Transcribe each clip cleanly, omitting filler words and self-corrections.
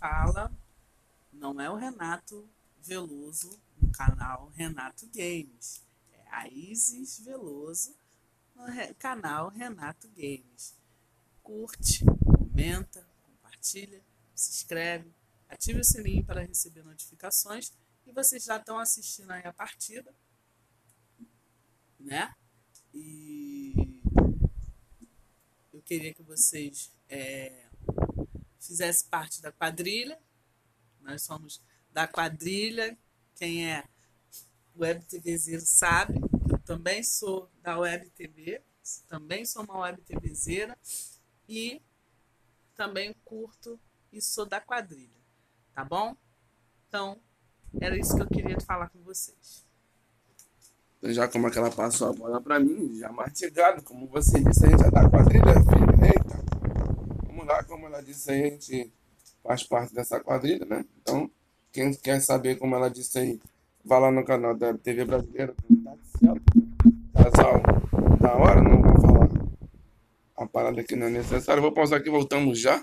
fala não é o Renato Veloso no canal Renato Games. É a Isis Veloso no canal Renato Games. Curte, comenta, compartilha, se inscreve, ative o sininho para receber notificações e vocês já estão assistindo aí a partida, né? E eu queria que vocês fizessem parte da quadrilha. Nós somos da quadrilha. Quem é Web TVzeiro sabe. Eu também sou da Web TV. Também sou uma Web TVzeira. E também curto e sou da quadrilha. Tá bom? Então, era isso que eu queria falar com vocês. Já como é que ela passou a bola pra mim, já mastigado, como você disse, a gente é da quadrilha, filho. Eita, vamos lá, como ela disse aí, a gente faz parte dessa quadrilha, né? Então, quem quer saber como ela disse aí, vá lá no canal da TV Brasileira, casal da hora, não vou falar a parada que não é necessária. Vou pausar aqui, voltamos já.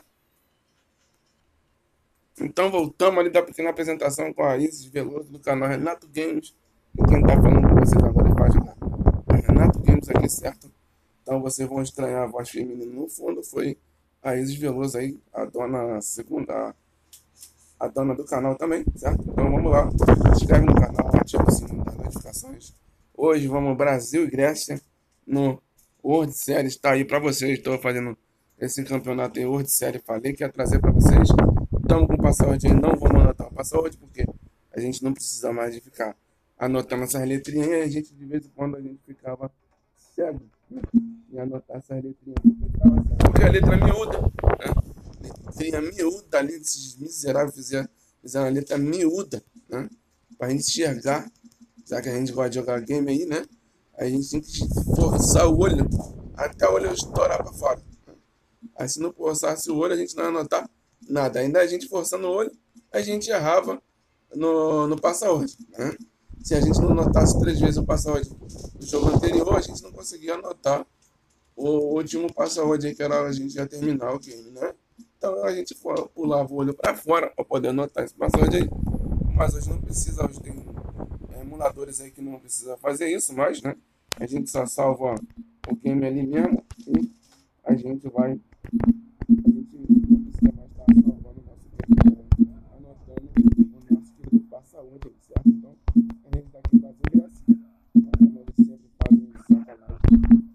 Então voltamos ali da pequena apresentação com a Isis Veloso do canal Renato Games. E quem tá falando com vocês agora é página Renato Games aqui, certo? Então vocês vão estranhar a voz feminina no fundo. Foi a Isis Veloso aí, a dona segunda, a dona do canal também, certo? Então vamos lá. Se inscreve no canal, ativa o sininho das notificações. Hoje vamos Brasil e Grécia no World Series. Tá aí pra vocês. Estou fazendo esse campeonato em World Series. Falei que ia trazer pra vocês. Estamos com password aí, não vamos anotar o password porque a gente não precisa mais de ficar anotando essas letrinhas e a gente de vez em quando a gente ficava cego, né? E anotar essas letrinhas porque a letra é miúda, né? Letrinha miúda ali, esses miseráveis fizeram a letra miúda, né? Pra gente enxergar, já que a gente gosta de jogar game aí, né? A gente tem que forçar o olho até o olho estourar pra fora. Aí se não forçasse o olho, a gente não ia anotar nada. Ainda a gente forçando o olho, a gente errava no password, né? Se a gente não anotasse 3 vezes o password do jogo anterior, a gente não conseguia anotar o último password aí, que era a gente ia terminar o game, né? Então a gente pulava o olho para fora para poder anotar esse password aí. Mas hoje não precisa, hoje tem emuladores aí que não precisa fazer isso mais, né? A gente só salva o game ali mesmo e a gente vai. A gente não precisa mais estar salvando o nosso game, anotando o nosso querido password aí, certo? Então a gente tá aqui fazendo gracinha, né? Como eles sempre fazem de sacanagem.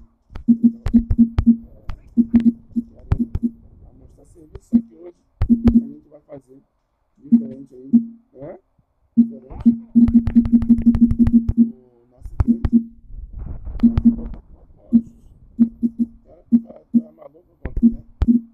Querem mostrar serviço, só que hoje a gente vai fazer diferente aí, né? Diferente do nosso game. Tá maluco, né?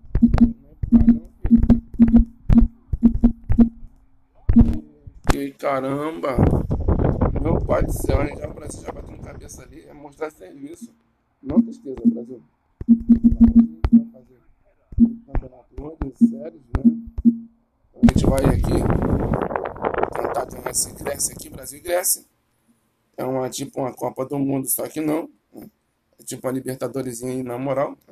E caramba, meu pai do céu, hein? Já o Brasil já batendo cabeça ali, é mostrar serviço. Não tristeza, Brasil. A gente vai fazer um campeonato hoje, sérios, né? A gente vai aqui tentar ganhar esse Grécia aqui, Brasil e Grécia. É tipo uma Copa do Mundo, só que não. Né? É tipo uma Libertadores aí, na moral. Né?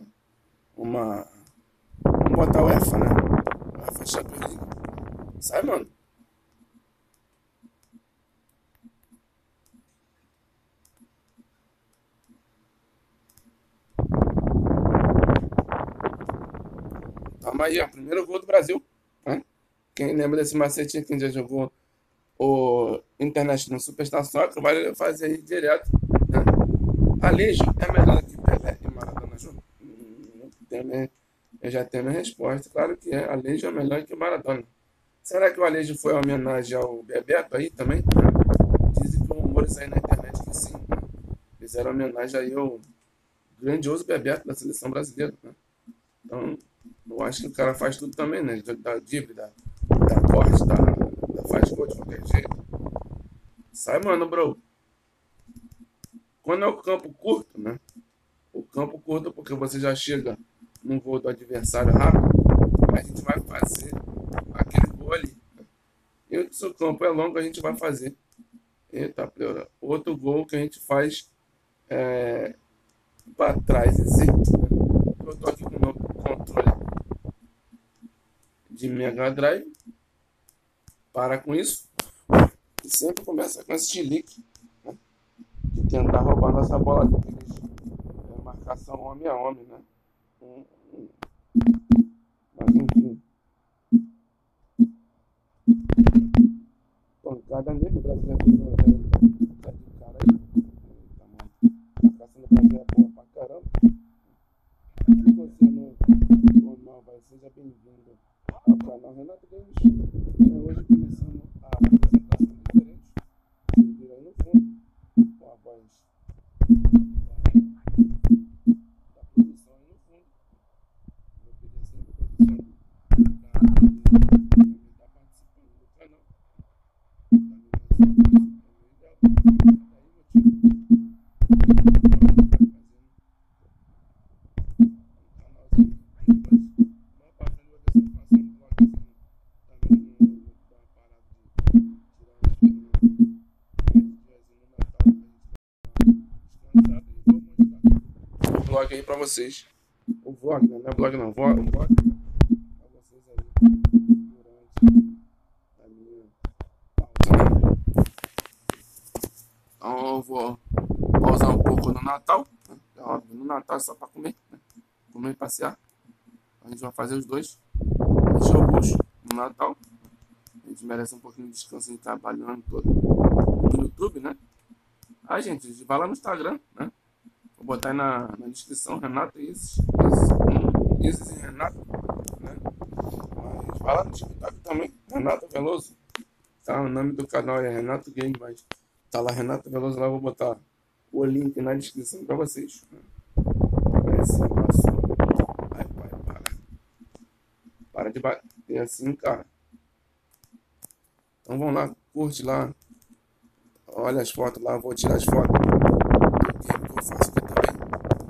Vamos botar o UEFA, né? O UEFA Champions League. Sai, mano. Toma aí, ó. Primeiro gol do Brasil. Né? Quem lembra desse macetinho, quem já jogou o International Superstar Soccer, vai fazer aí direto. Né? Alejo é melhor que Pelé e Maradona junto? Eu já tenho minha resposta. Claro que é. Alejo é melhor que Maradona. Será que o Alejo foi uma homenagem ao Bebeto aí também? Dizem que rumores aí na internet que sim. Né? Fizeram homenagem aí ao grandioso Bebeto da seleção brasileira. Né? Então, eu acho que o cara faz tudo também, né? Da drible, da corte, faz gol de qualquer jeito. Sai, mano, bro. Quando é o campo curto, né? O campo curto, porque você já chega no gol do adversário rápido, a gente vai fazer aquele gol ali. E se o campo é longo, a gente vai fazer. Eita, pleura. Outro gol que a gente faz para trás. Esse, eu tô aqui com o meu controle de Mega Drive. Para com isso. E sempre começa com esse chilique, né? De tentar roubar nossa bola de tênis. É marcação homem a homem, né? Mas enfim. Pancada nele, o Brasil fez uma tá de cara aí. Tá, mano. A caça no Brasil é boa pra caramba. Se você não for mal, vai, seja bem-vindo ao canal Renato Games. Hoje começando a apresentação diferente. Vocês viram aí no fundo, com a voz da produção aí no fundo. Vou pedir sempre a produção para também estar participando do canal. Vlog aí pra vocês. O vlog, né? Não é blog não, vlog, né? Pra vocês aí durante a minha pausa. Então eu vou pausar um pouco no Natal, né? É óbvio, no Natal é só pra comer, né? Comer e passear. A gente vai fazer os dois. Encher o bucho no Natal. A gente merece um pouquinho de descanso de trabalhando todo no YouTube, né? Ah, gente, vai lá no Instagram, né? Vou botar aí na descrição, Renato Isis e Renato, né? Mas vai lá no TikTok também, Renato Veloso. Tá? O nome do canal é Renato Game, mas tá lá Renato Veloso, lá eu vou botar o link na descrição pra vocês. Né? Esse nosso... Ai, pai, para de bater assim, cara. Então vamos lá, curte lá. Olha as fotos lá, vou tirar as fotos do game que eu faço aqui também.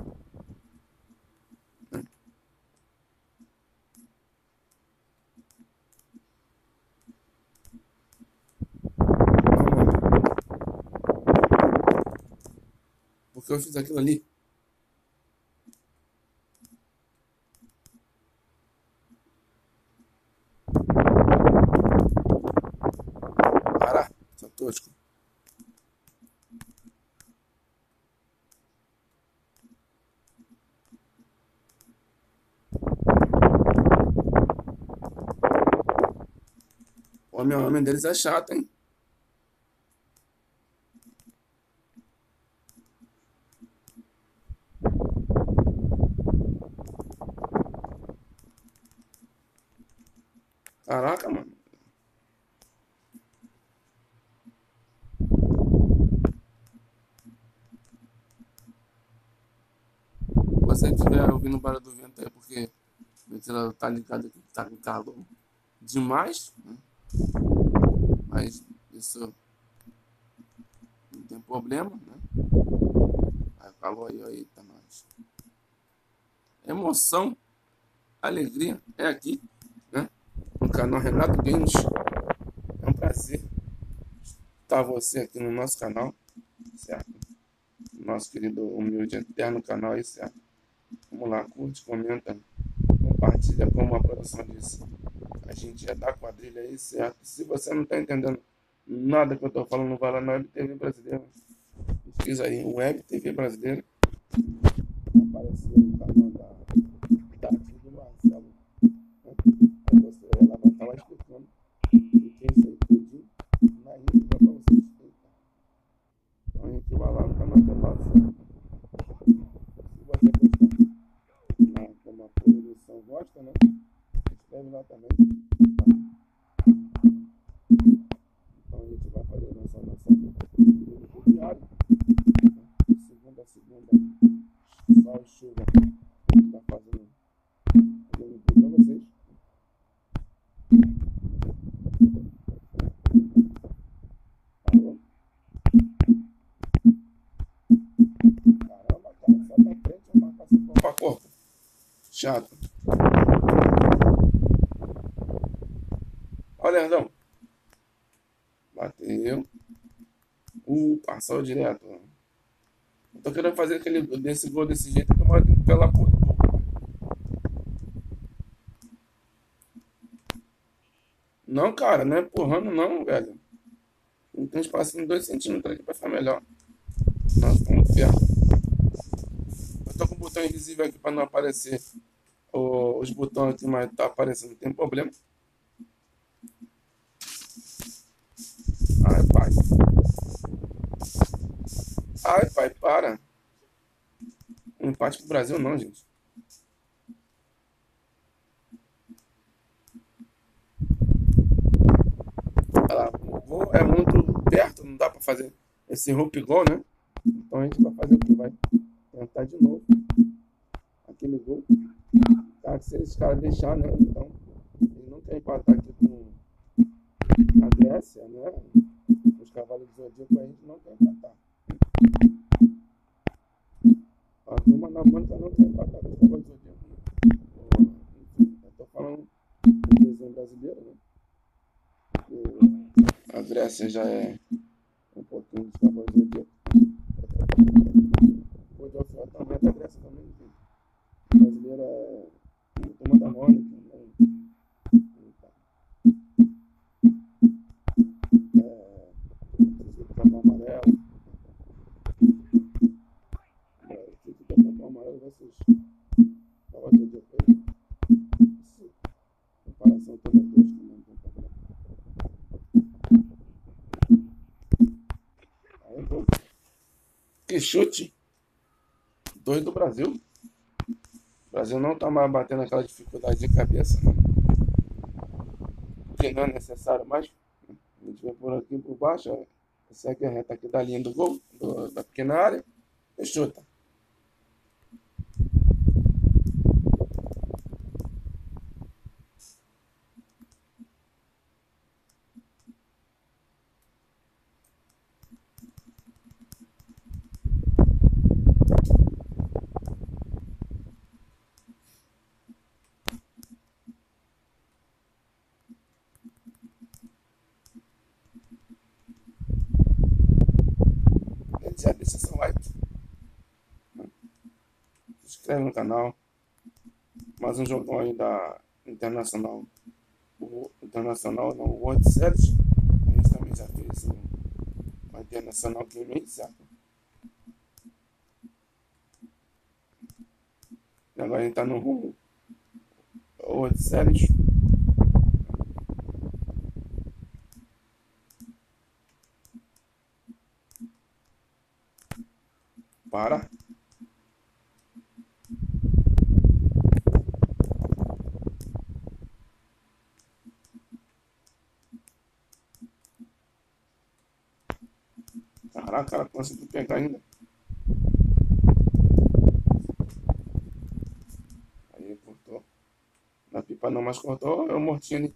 Porque eu fiz aquilo ali. Para, tá tosco. O homem deles é chato, hein? Caraca, mano. Se você estiver ouvindo o barulho do vento aí, porque o ventilador tá ligado aqui, tá com calor demais, né? Mas isso não tem problema, né? Aí o calor aí, tá mais. Emoção, alegria é aqui, né? No canal Renato Games. É um prazer estar você aqui no nosso canal, certo? Nosso querido humilde eterno canal aí, certo? Vamos lá, curte, comenta, compartilha, como a produção disse. A gente é da quadrilha aí, certo? Se você não está entendendo nada que eu estou falando, vai lá na Web TV Brasileira. Pesquisa aí, Web TV Brasileira. Apareceu o canal da tia do Marcelo. Aí você ela vai estar lá explicando o que é isso aí tudinho na íntegra para vocês. Então a gente vai lá no canal do Marcelo. Se você gostar, como a produção gosta, né? Escreve lá também. Então a gente vai fazer a nossa diário. Segunda a segunda, sol e chuva. A gente está fazendo vídeo para vocês. Alô? Caramba, cara, só na frente a marcação corpo a corpo. Chato. Olha, Lerdão. Bateu. Passou direto. Eu tô querendo fazer desse gol desse jeito que eu moro pela puta. Não, cara, não é empurrando não, velho. Não tem espaço de 2 centímetros aqui pra ficar melhor. Nossa, tá muito perto. Eu tô com o botão invisível aqui pra não aparecer os botões aqui, mas tá aparecendo, não tem problema. Ai, pai. Ai, pai, para. Um empate pro Brasil não, gente. Olha lá, o gol é muito perto, não dá pra fazer esse hoop gol, né? Então a gente vai fazer o que? Vai tentar de novo aquele gol. Cara, se esses caras deixar, né? Então, ele não quer empatar aqui com a Grécia, né? Os cavalos do Zodíaco, a gente não quer empatar. A turma na Mônica não quer empatar com os cavalos do Zodíaco. Enfim, eu tô falando do desenho brasileiro, né? A Grécia já é um pouquinho dos cavalos do Zodíaco. O de Alfiota também é da Grécia também, enfim. O brasileiro é turma da Mônica, né? Então, o Capão Amarelo, o Capão Amarelo versus cavalos do Zodíaco. Essa comparação toda tosca, não tem problema. Aí, pô, que chute! Dois do Brasil. O Brasil não tá mais batendo aquela dificuldade de cabeça, né? Porque não é necessário mais. A gente vem por aqui por baixo, ó, segue a reta aqui da linha do gol, da pequena área, e chuta. Esse é a decisão like. Se inscreve no canal. Mais um jogão aí da Internacional. O Internacional não, o World Series. A gente também já fez uma Internacional Game, certo? E agora a gente tá no World Series. Para. Caraca, cara, conseguiu pegar ainda. Aí cortou. Na pipa não, mas cortou. Eu morti ali.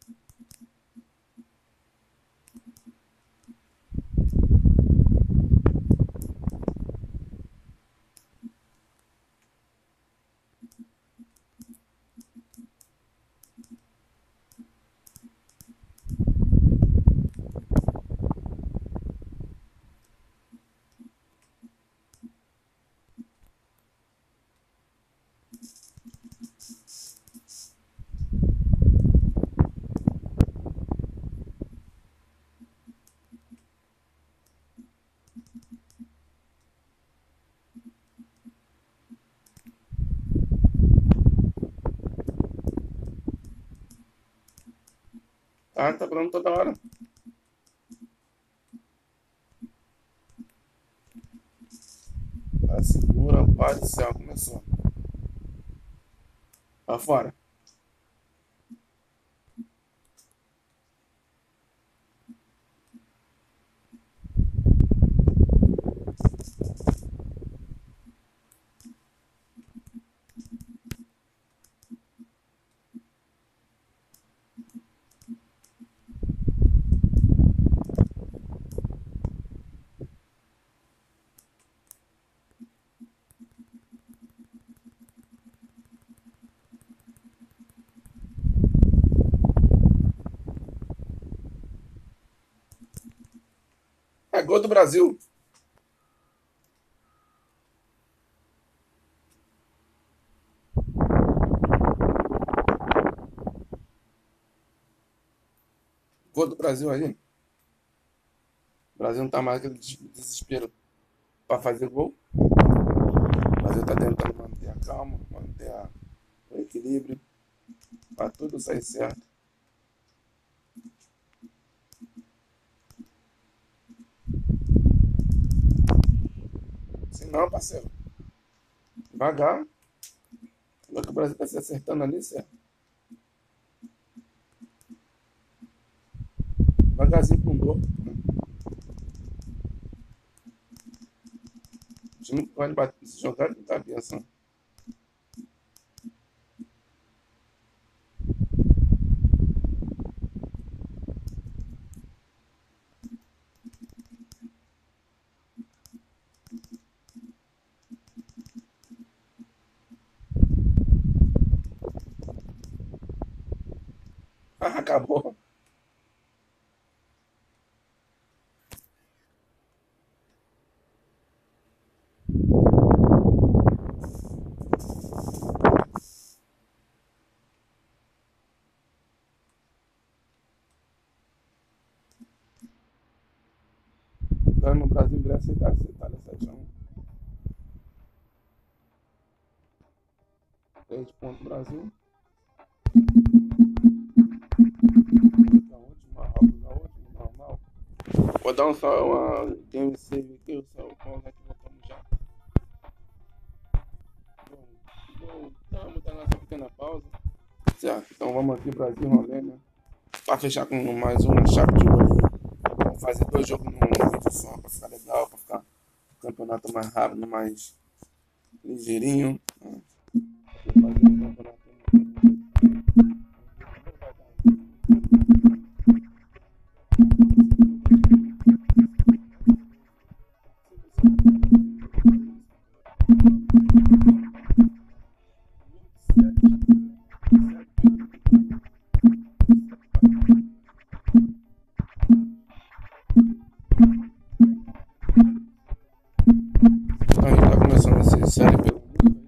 Tá pronto toda hora. Tá, segura, pai do céu, começou. Pra fora. É gol do Brasil. Gol do Brasil aí. O Brasil não tá mais aquele desespero para fazer gol. O Brasil tá tentando manter a calma, manter o equilíbrio, para tudo sair certo. Se não, parceiro, devagar. Agora que o Brasil tá se acertando ali, certo? Devagarzinho com dor. O time que pode bater, se jogar de cabeça. Acabou. No Brasil, Grécia e Itália 7-1. 3 pontos Brasil. Da última, normal. Vou dar só uma game save aqui, só o pau aqui, voltamos já. Voltamos da nossa pequena pausa. Certo, então vamos aqui, Brasil, Romênia. Para fechar com mais uma chave de ouro. Vamos fazer 2 jogos num vídeo só, para ficar legal, para ficar o campeonato mais rápido, mais ligeirinho. Fazer um campeonato então, a gente tá começando essa série pelo mundo.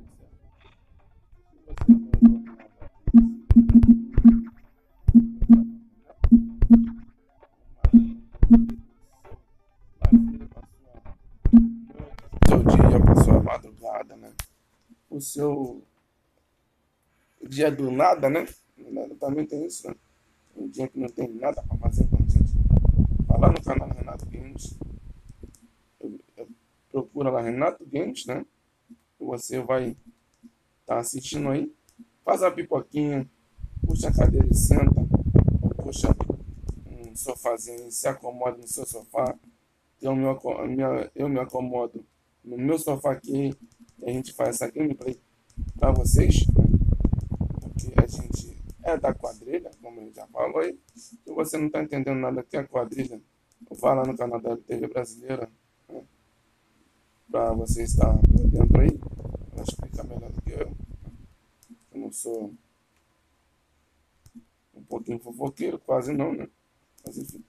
Seu dia passou a madrugada, né? O seu dia do nada, né? Também tem isso, né? Um dia que não tem nada pra fazer, então, gente. Vai lá no canal Renato Games. Procura lá Renato Games, né? E você vai estar assistindo aí. Faz a pipoquinha, puxa a cadeira e senta. Ou puxa um sofazinho e se acomoda no seu sofá. Eu me acomodo no meu sofá aqui e a gente faz essa gameplay para vocês, porque a gente é da quadrilha, como a gente já falou aí. Se você não está entendendo nada que é quadrilha, vá lá no canal da TV Brasileira, né, para você estar por dentro aí. Ela explica melhor do que eu. Eu não sou um pouquinho fofoqueiro, quase não, né? Mas enfim.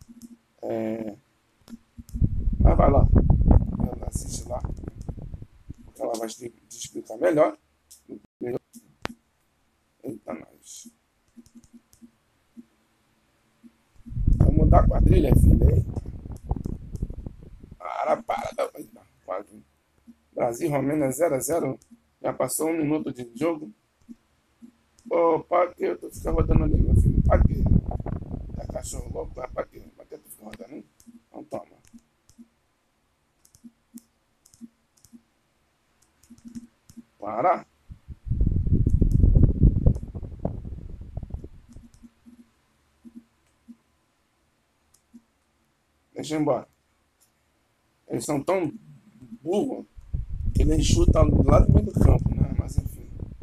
Mas vai lá, ela assiste lá, porque ela vai te explicar melhor. Eita, nós. Vamos mudar a quadrilha, filho. Aí. Para. Eita, quase. Brasil e Romênia 0-0. Já passou 1 minuto de jogo. Ô, pra que tu fica rodando ali, meu filho? Pra que? É cachorro louco? Pra que? Pra que tu fica rodando ali? Então toma. Para. Deixa eu ir embora. Eles são tão burros que eles chutam lá no meio do campo, né? Mas enfim.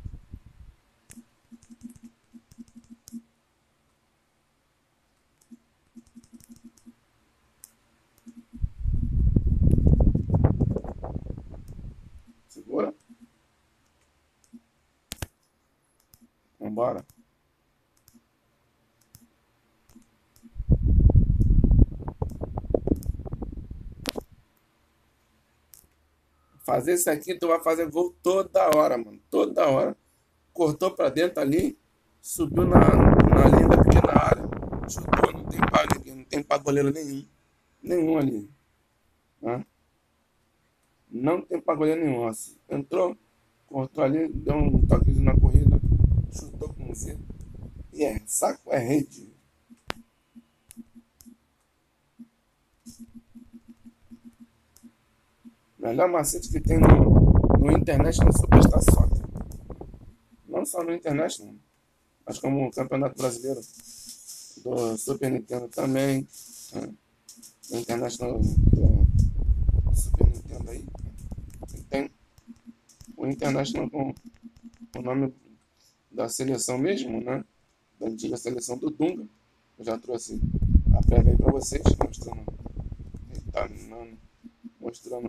Segura. Vambora. Fazer isso aqui, tu vai fazer gol toda hora, mano. Toda hora. Cortou pra dentro ali, subiu na linha da pequena área, chutou, não tem bala aqui. tem pra goleiro nenhum. Nenhum ali. Né? Não tem pra goleiro nenhum. Ó. Entrou, cortou ali, deu um toquezinho na corrida, chutou com Z. E é, saco é rede. Melhor macete que tem no internet no Superstar Soccer. Não só no internet, não. Mas como o Campeonato Brasileiro do Super Nintendo também. Né? Na internet do Super Nintendo aí. Tem o International com o nome da seleção mesmo, né? Da antiga seleção do Dunga. Eu já trouxe a prévia aí pra vocês, mostrando, tá, mostrando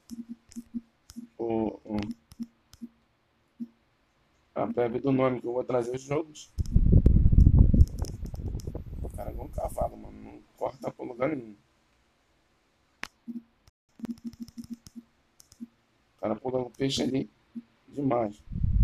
o, a prévia do nome que eu vou trazer os jogos. O cara é um cavalo, mano. Não corta pra lugar nenhum. O cara pula o peixe ali demais.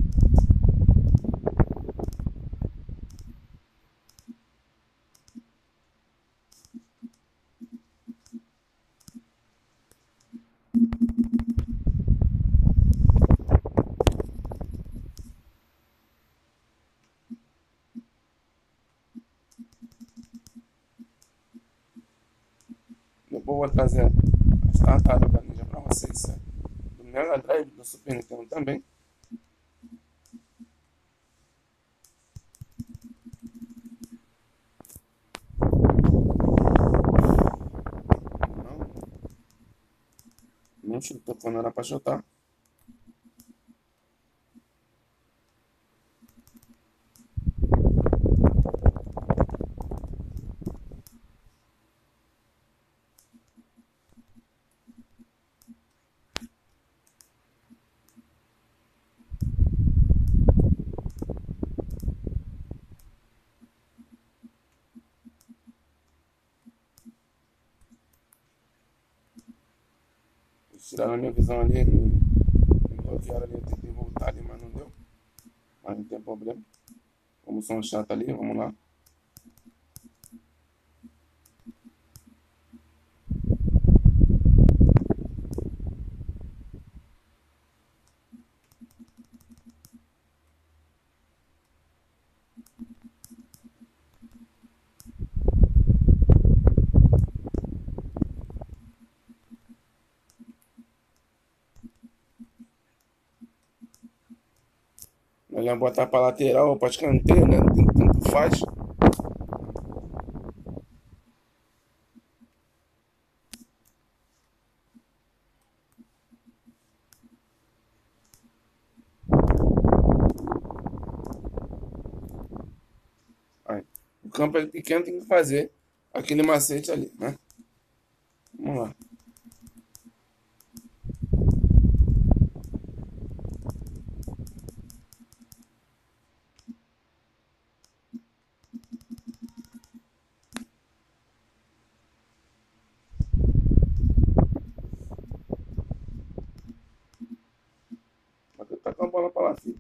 Depois eu vou trazer as tartarugas ninja pra vocês, certo? Do Mega Drive, do Super Nintendo também. Não, não chutou quando era pra chutar. Eles tiraram a minha visão ali, me bloquearam ali, eu tentei voltar ali, mas não deu. Mas não tem problema. Como som chato ali, vamos lá. Melhor botar pra lateral ou pra escanteio, né? Tanto faz. Aí, o campo é pequeno, tem que fazer aquele macete ali, né? Vamos lá. Vai tentar com a bola pra lá, filho.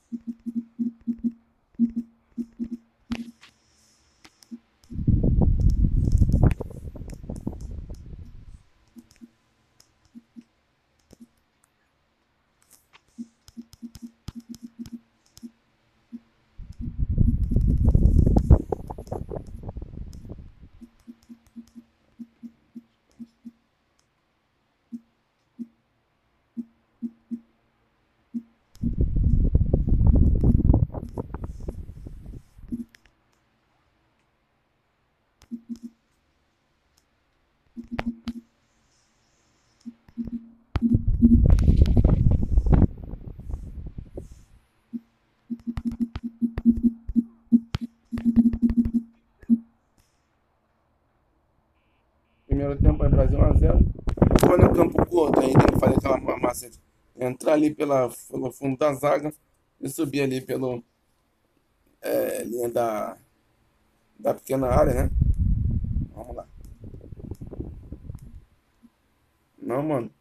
Primeiro tempo é Brasil 1-0. Quando é campo curto, aí tem que fazer aquela macete. Entrar ali pelo fundo da zaga e subir ali pelo linha da pequena área, né? Vamos lá. Não, mano.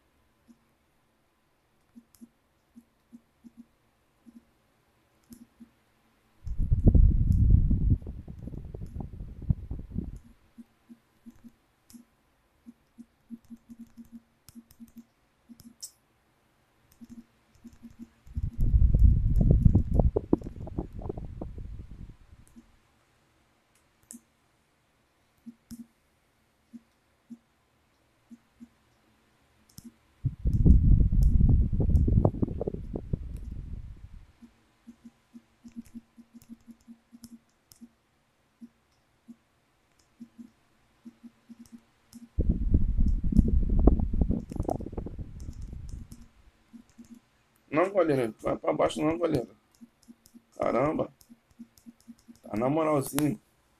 Não, goleiro. Vai pra baixo não, goleiro. Caramba. Tá na moralzinha.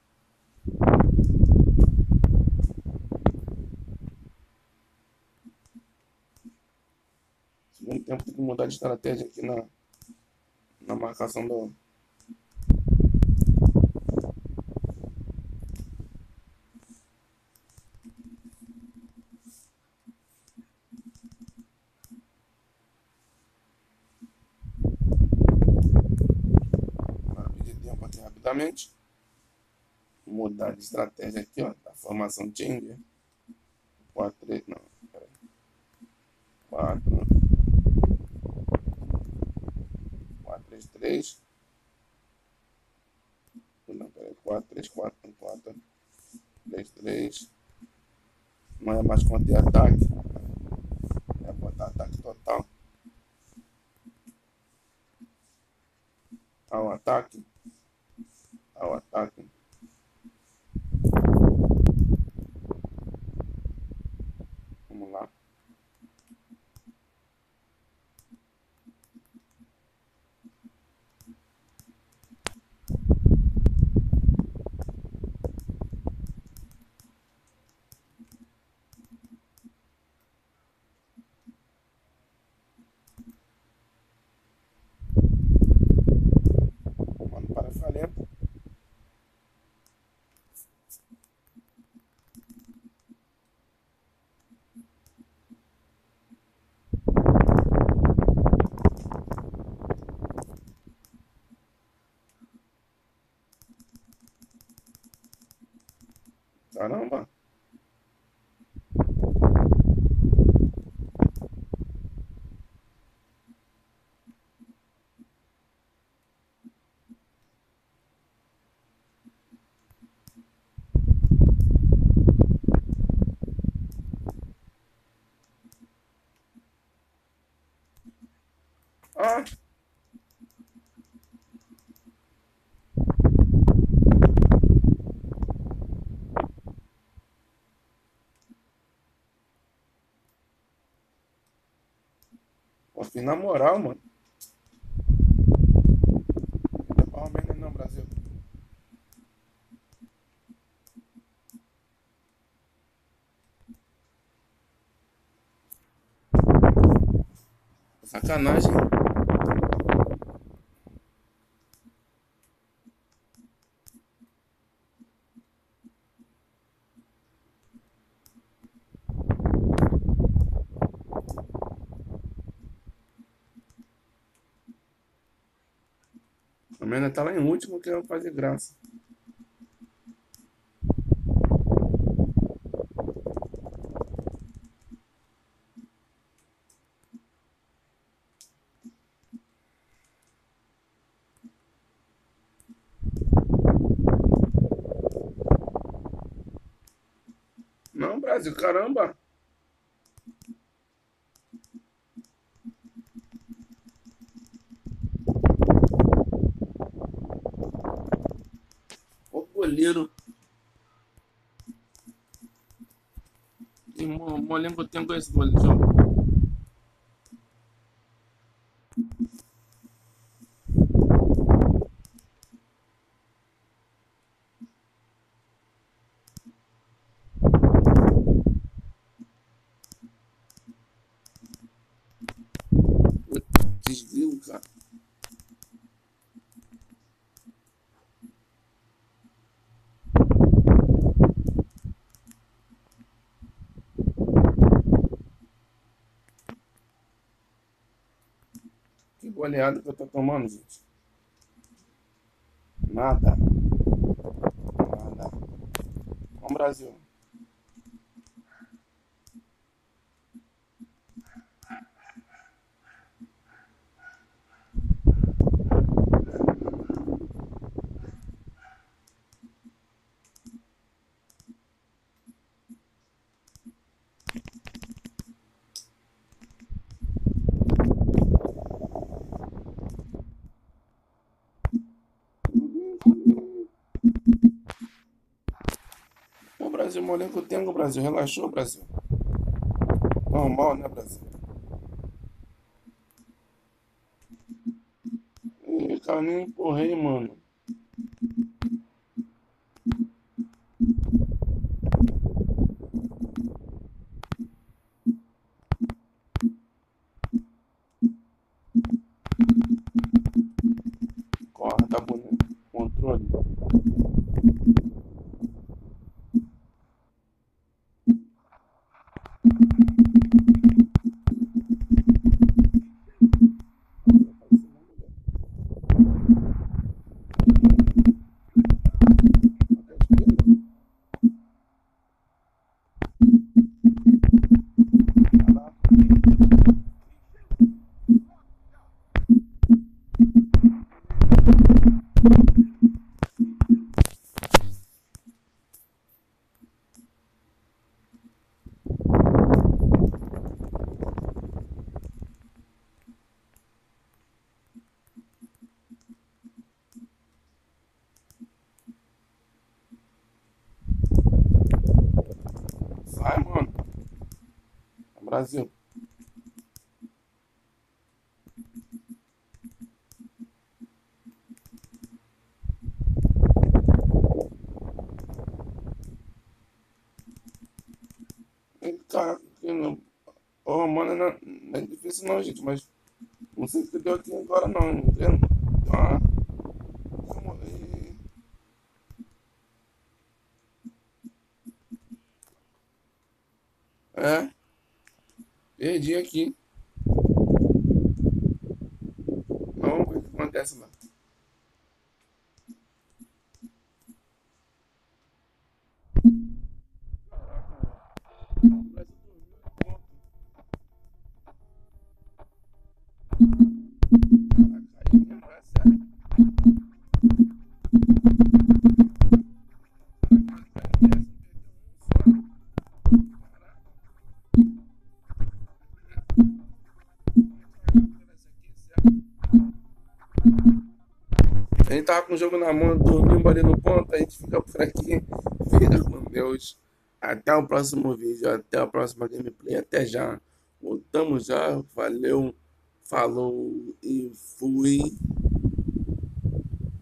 Segundo tempo tem que mudar de estratégia aqui na marcação do. Para pedir tempo aqui rapidamente. Mudar de estratégia aqui, ó. Da formação changer. 4, 3, não. Peraí. 4, 4, 3, 3. Não, peraí. 4, 3, 4, 4, 3, 3. Não é mais contra-ataque. É botar ataque total. Ao ataque. Ao ataque. Vamos lá. Mano, para falhando. Caramba. Ah, pô, fiz na moral, mano. Não é Palmeiras não, Brasil. Sacanagem. A menina tá lá em último que vai fazer graça. Não, Brasil, caramba. O goleiro. Que molengo tem com esse goleiro. Desvio, cara. Que goleada que eu tô tomando, gente. Nada. Nada. Vamos, Brasil. O Brasil, molengo tem o Brasil. Relaxou, Brasil. Normal, né, Brasil? cara nem empurrei, mano. Corre, tá bonito. Controle. Sai, mano. Brasil. Cara, que não. Ô, mano, não é difícil não, gente, mas não sei o que deu aqui agora não, entendeu? Ah, como perdi aqui. Vamos ver o que acontece lá. Caraca, aí mesmo, é sério. A gente tava com o jogo na mão, dormimos ali no ponto, a gente fica por aqui. Fica com Deus. Até o próximo vídeo, até a próxima gameplay. Até já. Voltamos já. Valeu, falou e fui.